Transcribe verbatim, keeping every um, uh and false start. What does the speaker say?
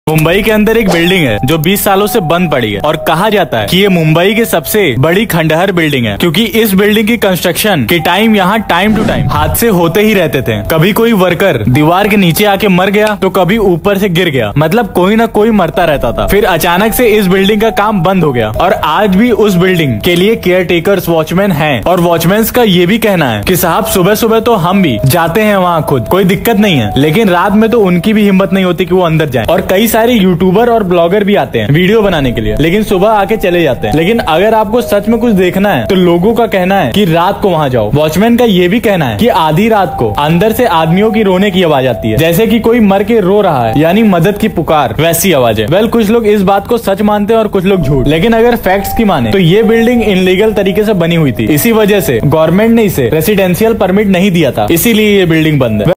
मुंबई के अंदर एक बिल्डिंग है जो बीस सालों से बंद पड़ी है और कहा जाता है कि ये मुंबई की सबसे बड़ी खंडहर बिल्डिंग है, क्योंकि इस बिल्डिंग की कंस्ट्रक्शन के टाइम यहाँ टाइम टू टाइम हादसे होते ही रहते थे। कभी कोई वर्कर दीवार के नीचे आके मर गया तो कभी ऊपर से गिर गया, मतलब कोई ना कोई मरता रहता था। फिर अचानक से इस बिल्डिंग का काम बंद हो गया और आज भी उस बिल्डिंग के लिए केयर टेकर्स वॉचमैन हैं और वॉचमैन का ये भी कहना है कि साहब सुबह सुबह तो हम भी जाते हैं वहाँ खुद, कोई दिक्कत नहीं है, लेकिन रात में तो उनकी भी हिम्मत नहीं होती कि वो अंदर जाएं। और कई सारे यूट्यूबर और ब्लॉगर भी आते हैं वीडियो बनाने के लिए, लेकिन सुबह आके चले जाते हैं। लेकिन अगर आपको सच में कुछ देखना है तो लोगों का कहना है कि रात को वहाँ जाओ। वॉचमैन का ये भी कहना है कि आधी रात को अंदर से आदमियों की रोने की आवाज आती है, जैसे कि कोई मर के रो रहा है, यानी मदद की पुकार, वैसी आवाज है। वेल, कुछ लोग इस बात को सच मानते हैं और कुछ लोग झूठ, लेकिन अगर फैक्ट्स की माने तो ये बिल्डिंग इनलीगल तरीके से बनी हुई थी। इसी वजह से गवर्नमेंट ने इसे रेसिडेंशियल परमिट नहीं दिया था, इसीलिए ये बिल्डिंग बंद है।